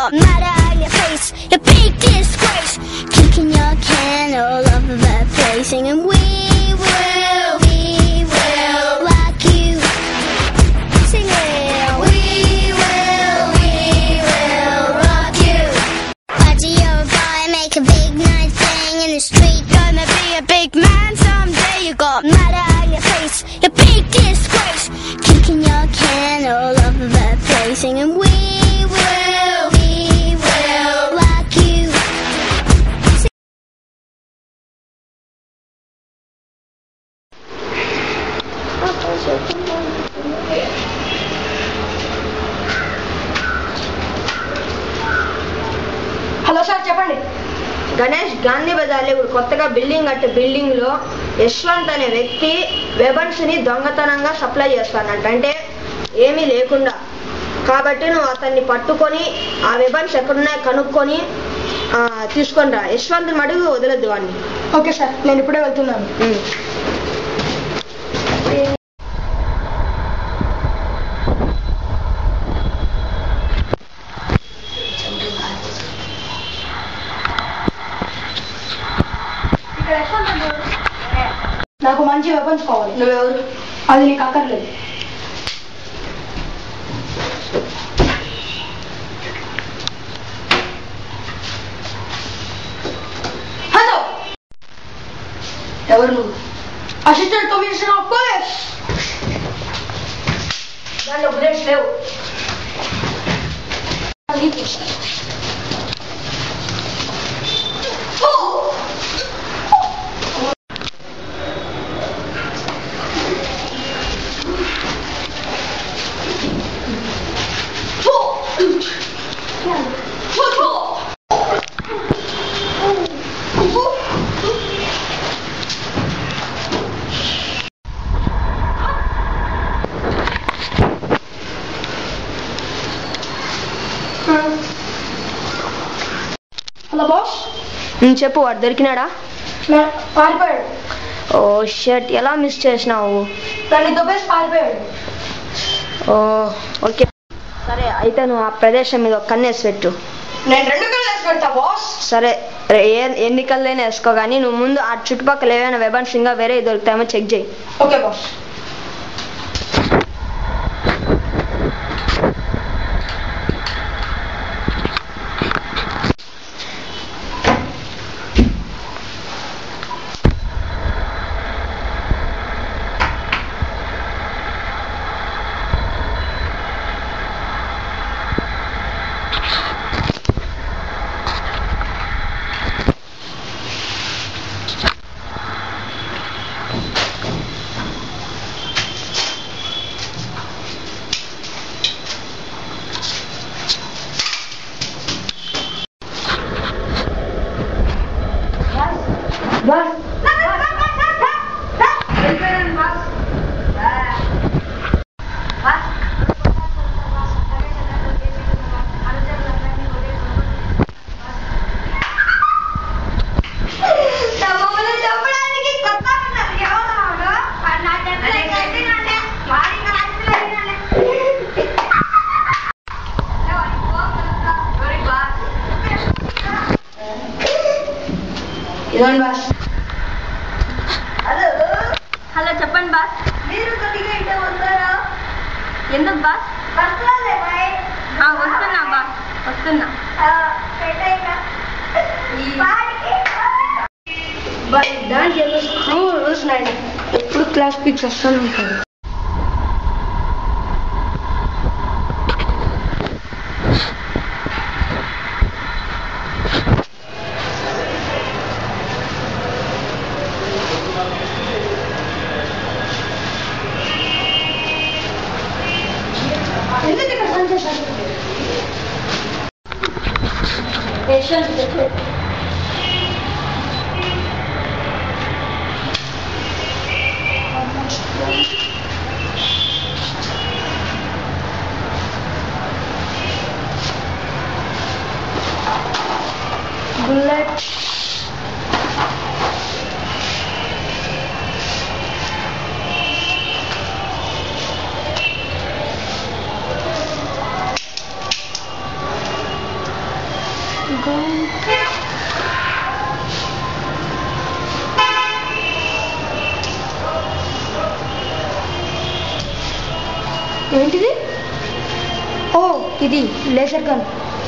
got murder on your face, a big disgrace. Kicking your can all over the place, singing we will rock you. Sing it. We will rock you. Buddy, you're a boy, make a big nice thing in the street. Gonna be a big man someday. You got murder on your face, a big disgrace. Kicking your can all over the place, singing we will rock you. Hello sir చెప్పండి. గణేష్ గాంధీ బజార్లో ఇప్పుడు కొత్తగా building కట్టే building లో యశ్వంత్ అనే వ్యక్తి వెబన్స్ ని దొంగతనంగా సప్లై చేస్తానంట, అంటే ఏమీ లేకుండా. కాబట్టి నువ్వు అతన్ని పట్టుకొని ఆ వెబన్స్ ఎక్కడున్నాయో కనుక్కొని తీసుకొని రా. యశ్వంత్ మడుగు వదలద్దు వాడిని. ఓకే సార్, నేను ఇప్పుడే వెళ్తున్నాను. నాకు మంచి వెపన్స్ కావాలి. నువ్వెవరు? అది నీకు అక్కర్లేదు. హలో, ఎవరు నువ్వు? Assistant commissioner of police. దాంట్లో బుల్లెట్స్ లేవు. Hello boss. చెప్పు, వాడు దొరికినాడా? పారిపోయాడు. ఓ షట్, ఎలా మిస్ చేసినావు? దాన్ని దొబ్బేసి పారిపోయాడు. ఓ ఓకే, సరే అయితే నువ్వు ఆ ప్రదేశం మీద ఒక కన్నేసి పెట్టు. నేను 2 కళ్ళు వేసి పెడతా బాస్. సరే, ఎన్ని కళ్ళైనా వేసుకో, కానీ నువ్వు ముందు ఆ చుట్టుపక్కల ఏవైనా వెబన్స్ ఇంకా వేరే దొరుకుతాయేమో చెక్ చేయి. Okay boss. హలో చెప్పండి బాస్. ఎందుకు బాస్? వస్తున్నా బాస్, వస్తున్నా. దానికి ఎప్పుడు క్లాస్ పిక్స్ వస్తాను ఉంటాడు. Bullet. ఏంటిది? ఓ ఇది లేజర్ గన్.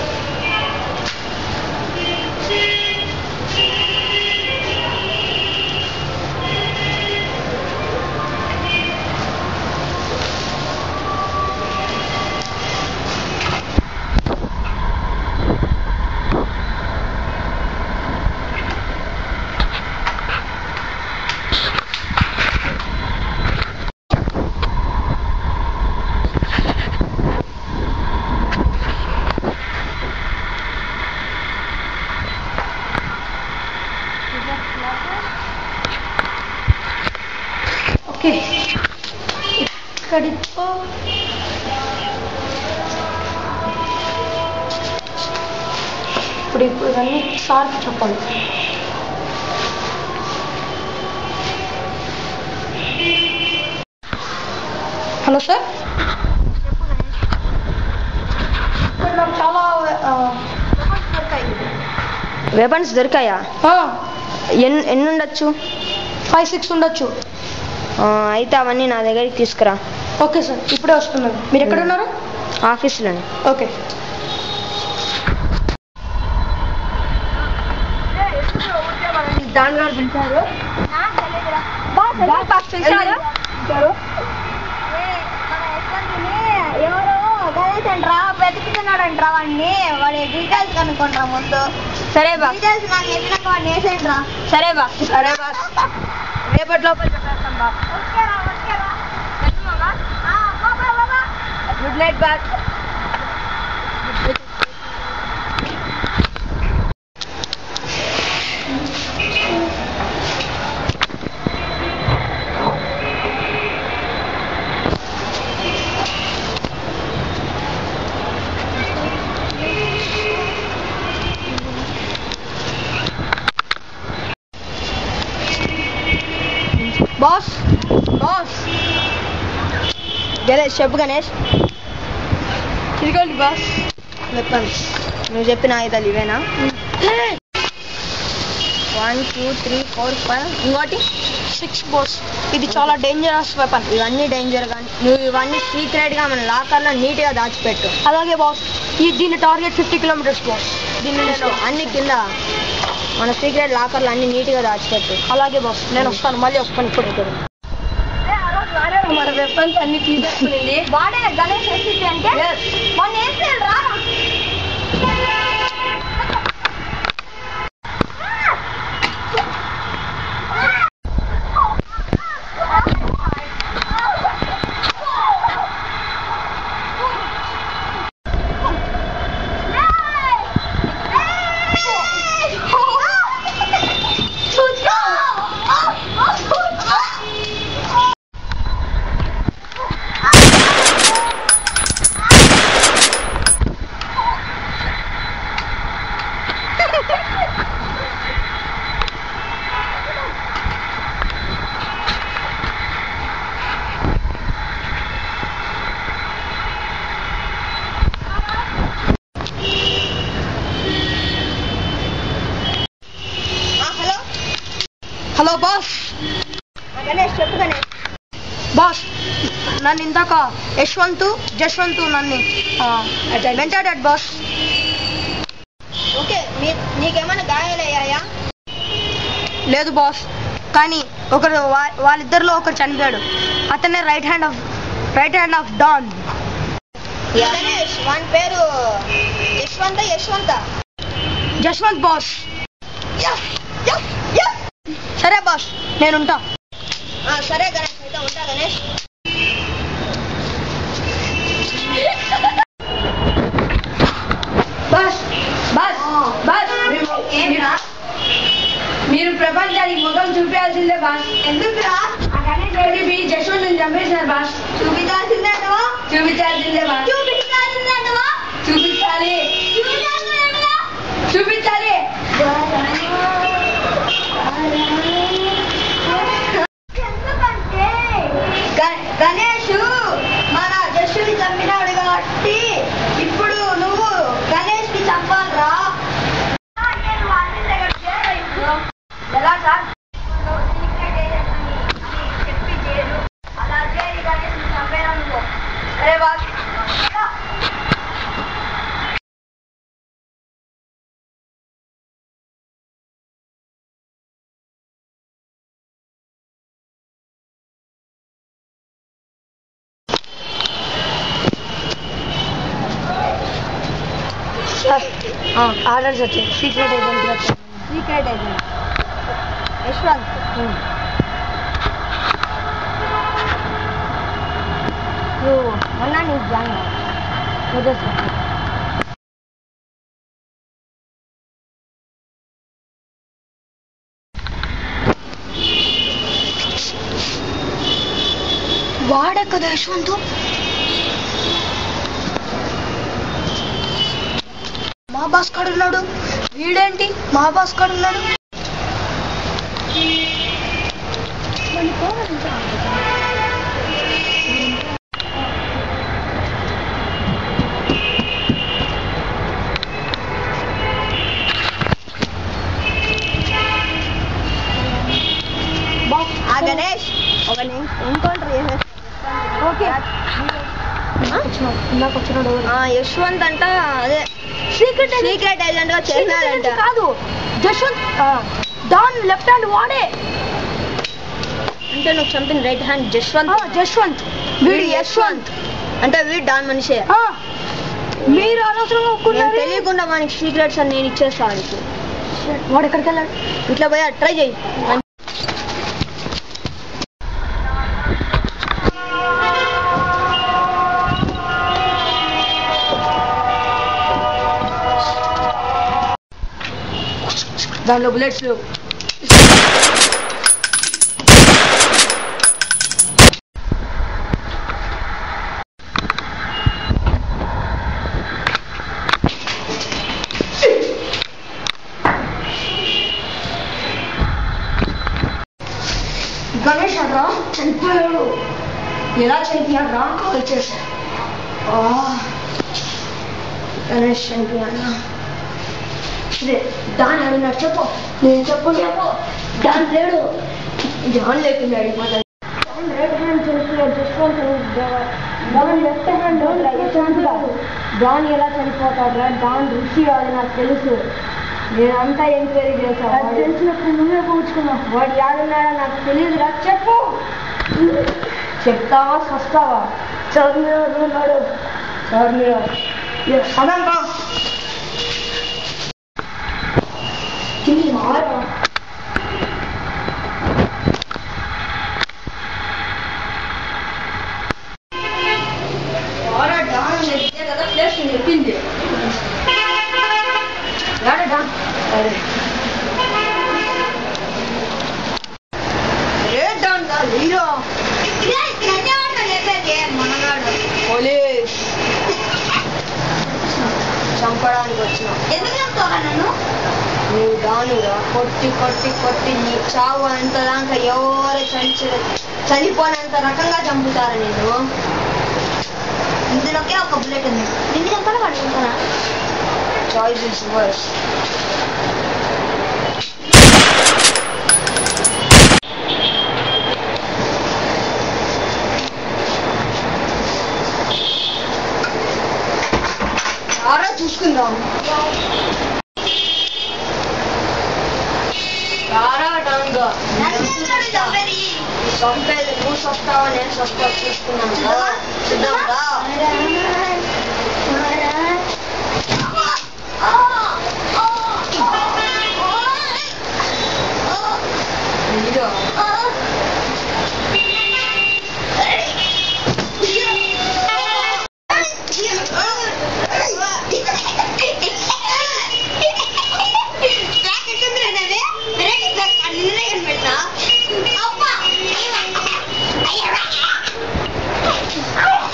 ఓకే, ఇక్కడితో ఇప్పుడు ఇవన్నీ సార్కి చెప్పాలి. హలో సార్, ఇక్కడ నాకు చాలా వెపన్స్ దొరికాయా? ఎన్ని ఉండొచ్చు? 5-6 ఉండొచ్చు. అయితే అవన్నీ నా దగ్గరికి తీసుకురా. ఓకే సార్, ఇప్పుడే వస్తున్నాను. మీరు ఎక్కడ ఉన్నారు? ఆఫీస్లోనే. ఓకే. దాని గారు పిలిచారు. ఎవరు గణేష్ అంటరా వెతుకుతున్నాడంటరా వాడిని. వాడి డీటెయిల్స్ కనుక్కుంటా ముందు. సరే బా, డీటెయిల్స్ నాకు చెప్పినాక వాడిని వేసేయండిరా. సరే బా. సరే బా, రేపటి లోపల చెప్పేస్తాం బా. గుడ్ నైట్ బా. బాస్ బాస్ గణేష్ చెప్పు. గణేష్ ఇదిగోండి బాస్ వెపన్స్. నువ్వు చెప్పిన ఆయుధాలు ఇవేనా? 1 2 3 4 5 ఇంకోటి 6 బాస్. ఇది చాలా డేంజరస్ వెపన్. ఇవన్నీ డేంజర్ కానీ నువ్వు ఇవన్నీ సీక్రెట్గా మన లాకర్లో నీట్గా దాచిపెట్టు. అలాగే బాస్. దీని టార్గెట్ 50 కిలోమీటర్స్ బాస్. దీన్ని నేను అన్ని కింద మన సీక్రెట్ లాకర్లు అన్ని నీట్గా దాచిపెట్టు. అలాగే బాస్, నేను వస్తాను. మళ్ళీ వస్తాను ఇప్పుడు. మన వెపన్స్ అన్ని తీసేసుకునింది. వాడే గణేష్ ఎస్సీ అంటే మొన్న వేసేయాలి రా. Hello boss. గణేష్ చెప్పు. గణేష్ బాస్, నన్ను ఇందాక జశ్వంత్ నన్ను వెంటాడాడు బాస్. ఓకే, నీకేమైనా గాయాలయ్యాయా? లేదు బాస్, కానీ వాళ్ళిద్దరిలో ఒకరు చనిపోయాడు. అతనే right hand of don. Ganesh వాని పేరు జశ్వంత్ బాస్. సరే బాస్, నేనుంటా. సరే గణేష్, అయితే ఉంటా గణేష్. బాస్ బాస్ బాస్, మీరు ప్రపంచానికి ముఖం చూపించాల్సిందే బాస్. ఎందుకురా? మీ జశ్వంత్ చంపేశారు బాస్. చూపించాల్సిందే బాస్. చూపించాలి. గణేష్ మన జస్సుని చంపినాడు కాబట్టి ఇప్పుడు నువ్వు గణేష్ ని చంపాలరా. ఆర్డర్స్ వచ్చాయి. సీక్రెట్ ఏజెంట్ వచ్చాయి. Secret agent Yashwant. నువ్వు మొన్న నీకు జాయిన్ అవ్వాలి. వాడే కదా యశ్వంత్. మా బాస్ కాడున్నాడు. వీడేంటి మా బాస్ కాడున్నాడు? గణేష్ ఒక ఎన్కౌంటర్ చేసేసి ఓకే. నాకు వచ్చినాడు యశ్వంత్ అంట అదే సీక్రెట్ ఏజెంట్ గా చేసినాడంట. కాదు జశ్వంత్, డాన్ లెఫ్ట్ హ్యాండ్ వాడే. అంటే నువ్వు చంపిన రైట్ హ్యాండ్ జశ్వంత్. వీడు యశ్వంత్ అంటే వీడు డాన్ మనిషే. మీరు అనవసరంగా ఒప్పుకున్నారు. తెలియకుండా మనకి సీక్రెట్స్ అని నేను ఇచ్చేస్తాను. వాడు ఎక్కడికి వెళ్ళాడు? ఇట్లా పోయా ట్రై చేయి. దానిలో బుల్లెట్స్ లేవు. గణేష్ అట్రా చనిపోయాడు. ఎలా చనిపోయాడు రా? కాల్ చేశా. గణేష్ చనిపోయాడు. దాని అడిగినాడు. చెప్పు. నేను చెప్పు. దాని లేడు. జాన్ లేకుండా అడిగిపోతాడు. రైట్ హ్యాండ్ చనిపోయాడు. జశ్వంత్ లెఫ్ట్ హ్యాండ్ చనిపోయాడు. డాన్ ఎలా చనిపోతాడు రా? డాన్ ఋషి అది నాకు తెలుసు. నేనంతా ఎంక్వైరీ చేశాను. తెలిసినప్పుడు నువ్వే కూర్చుకున్నావు. వాడు యాడున్నాడో నాకు తెలియదురా. చెప్పు. చెప్తావా వస్తావా? చదువు ఉన్నాడు. అదంతా చెప్పింది పోలీస్ చంపడానికి వచ్చిన. ఎందుకు చెప్తావా నన్ను? నువ్వు దానుగా కొట్టి కొట్టి కొట్టి నీ చావు అంత దాకా ఎవరు చనిపోయినంత రకంగా చంపుతారు నేను. ఇందులోకే ఒక బుల్లెట్ ఉంది. నిన్ను చంపాలి వాడు చంపాలా? Choice is worse. ఆరా చూసుకుందాం. రారా డాంగా చంపేది నువ్వు వస్తావా నేను వస్తా చూసుకున్నాను. సిద్ధం రా. పెట్టా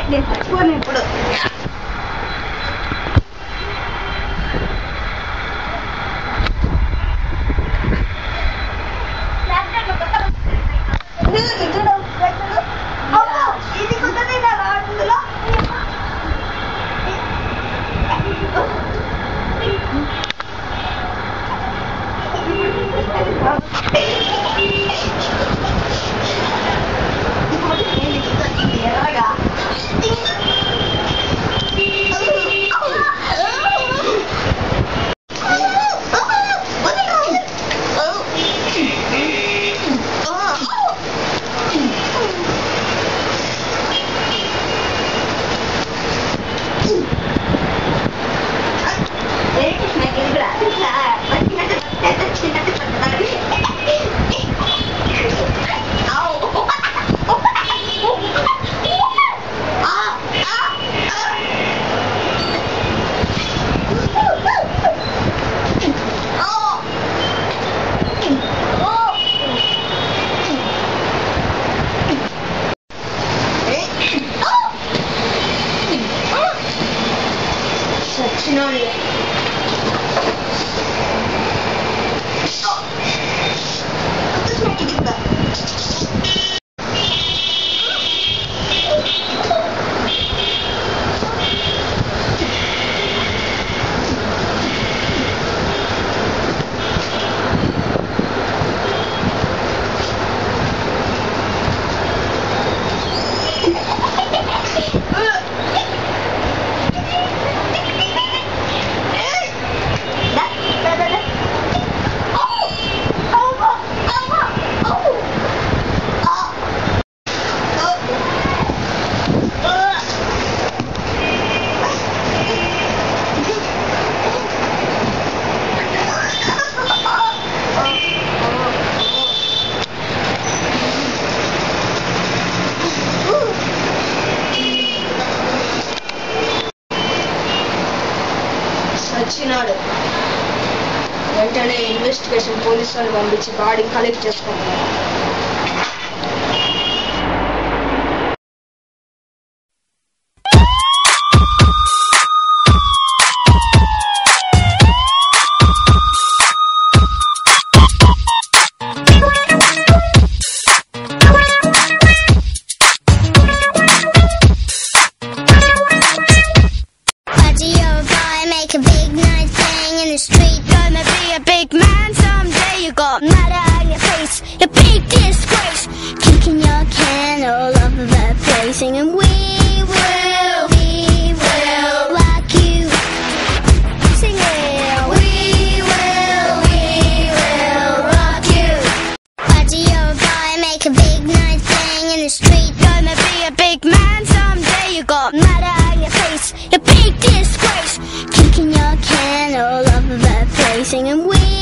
నేను చచ్చిపోను ఇప్పుడు. ఇది కుదరదు కదా అందులో. ఎర్రగా వచ్చినాడు. వెంటనే ఇన్వెస్టిగేషన్ పోలీసులను పంపించి బాడీ కలెక్ట్ చేసుకుంటున్నాడు. Make a big nice thing in the street. Gonna be a big man someday. You got murder on your face, your big disgrace. Kicking your can all over the place, singing we will rock you. Singing we will rock you. Party your boy, make a big nice thing in the street. Gonna be a big man someday. You got murder on your face, your big disgrace. Kicking your can all over the place, singing we